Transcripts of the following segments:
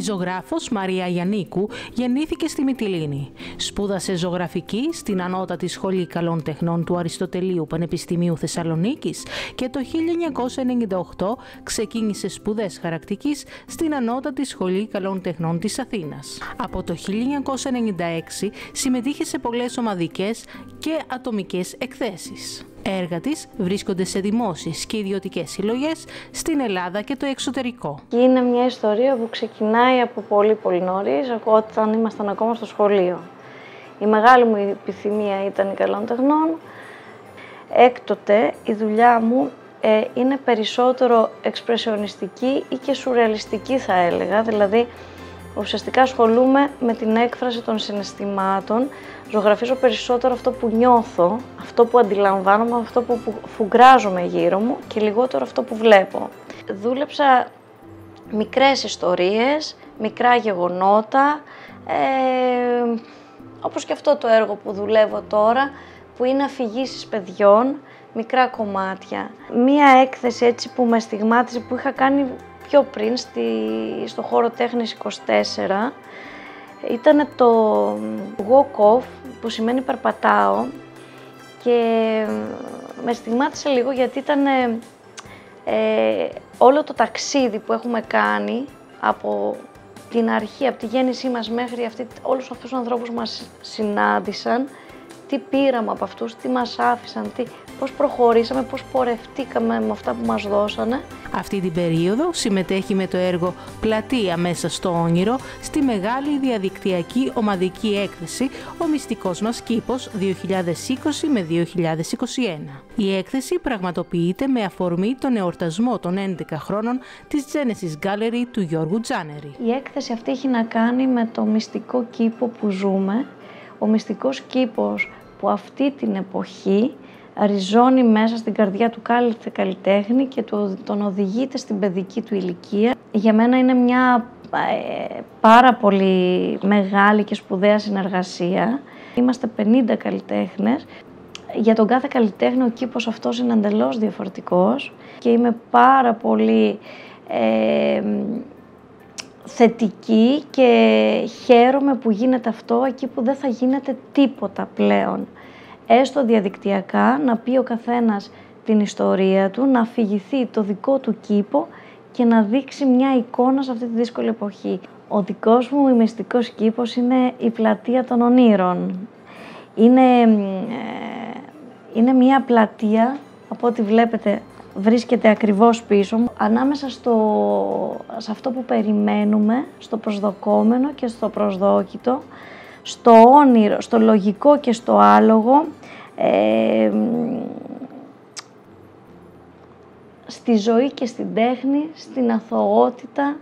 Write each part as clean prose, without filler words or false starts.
ζωγράφος Μαρία Γιαννίκου γεννήθηκε στη Μυτιλήνη. Σπούδασε ζωγραφική στην Ανώτατη Σχολή Καλών Τεχνών του Αριστοτελείου Πανεπιστημίου Θεσσαλονίκης και το 1998 ξεκίνησε σπουδές χαρακτικής στην Ανώτατη Σχολή Καλών Τεχνών της Αθήνας. Από το 1996 συμμετείχε σε πολλές ομαδικές και ατομικές εκθέσεις. Έργα της βρίσκονται σε δημόσιες και ιδιωτικές συλλογές στην Ελλάδα και το εξωτερικό. Είναι μια ιστορία που ξεκινάει από πολύ νωρίς, όταν ήμασταν ακόμα στο σχολείο. Η μεγάλη μου επιθυμία ήταν η Καλών Τεχνών. Έκτοτε η δουλειά μου είναι περισσότερο εξπρεσιονιστική ή και σουρεαλιστική, θα έλεγα. Δηλαδή, ουσιαστικά ασχολούμαι με την έκφραση των συναισθημάτων. Ζωγραφίζω περισσότερο αυτό που νιώθω, αυτό που αντιλαμβάνομαι, αυτό που φουγκράζομαι γύρω μου και λιγότερο αυτό που βλέπω. Δούλεψα μικρές ιστορίες, μικρά γεγονότα, όπως και αυτό το έργο που δουλεύω τώρα, που είναι αφηγήσεις παιδιών, μικρά κομμάτια. Μία έκθεση έτσι που με στιγμάτιζε, που είχα κάνει πιο πριν στο χώρο τέχνης 24, ήταν το walk off, που σημαίνει περπατάω, και με στιγμάτισε λίγο γιατί ήταν όλο το ταξίδι που έχουμε κάνει από την αρχή, από τη γέννησή μας μέχρι όλους αυτούς τους ανθρώπους που μας συνάντησαν, τι πήραμε από αυτούς, τι μας άφησαν, πώς προχωρήσαμε, πώς πορευτήκαμε με αυτά που μας δώσανε. Αυτή την περίοδο συμμετέχει με το έργο «Πλατεία μέσα στο όνειρο» στη μεγάλη διαδικτυακή ομαδική έκθεση «Ο μυστικός μας κήπος 2020 με 2021». Η έκθεση πραγματοποιείται με αφορμή τον εορτασμό των 11 χρόνων της Genesis Gallery του Γιώργου Τζάνερη. Η έκθεση αυτή έχει να κάνει με το μυστικό κήπο που ζούμε. Ο μυστικός κήπος που αυτή την εποχή ριζώνει μέσα στην καρδιά του κάθε καλλιτέχνη και τον οδηγείται στην παιδική του ηλικία. Για μένα είναι μια πάρα πολύ μεγάλη και σπουδαία συνεργασία. Είμαστε 50 καλλιτέχνες. Για τον κάθε καλλιτέχνη ο κήπος αυτός είναι εντελώς διαφορετικός και είμαι πάρα πολύ θετική και χαίρομαι που γίνεται αυτό εκεί που δεν θα γίνεται τίποτα πλέον. Έστω διαδικτυακά, να πει ο καθένας την ιστορία του, να αφηγηθεί το δικό του κήπο και να δείξει μια εικόνα σε αυτή τη δύσκολη εποχή. Ο δικός μου μυστικός κήπος είναι η Πλατεία των Ονείρων. Είναι μια πλατεία, από ό,τι βλέπετε βρίσκεται ακριβώς πίσω μου, ανάμεσα σε αυτό που περιμένουμε, στο προσδοκόμενο και στο προσδόκητο, στο όνειρο, στο λογικό και στο άλογο, στη ζωή και στην τέχνη, στην αθωότητα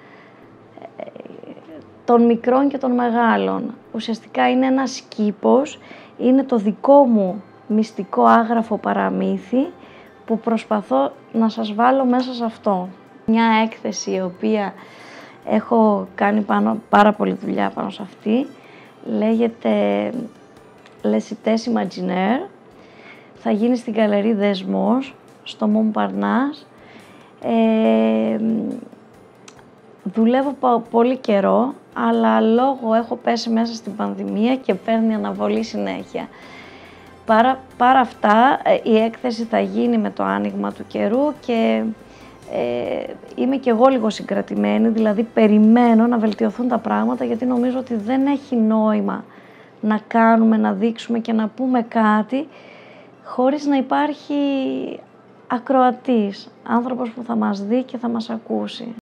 των μικρών και των μεγάλων. Ουσιαστικά είναι ένας κήπος, είναι το δικό μου μυστικό άγραφο παραμύθι που προσπαθώ να σας βάλω μέσα σε αυτό. Μια έκθεση η οποία έχω κάνει πάρα πολλή δουλειά πάνω σε αυτή, λέγεται Les Cités Imaginaires, θα γίνει στην Γκαλερί Δεσμός, στο Montparnasse. Δουλεύω πολύ καιρό, αλλά λόγω έχω πέσει μέσα στην πανδημία και παίρνει αναβολή συνέχεια. Παρά αυτά, η έκθεση θα γίνει με το άνοιγμα του καιρού και είμαι και εγώ λίγο συγκρατημένη, δηλαδή περιμένω να βελτιωθούν τα πράγματα, γιατί νομίζω ότι δεν έχει νόημα να κάνουμε, να δείξουμε και να πούμε κάτι χωρίς να υπάρχει ακροατής, άνθρωπος που θα μας δει και θα μας ακούσει.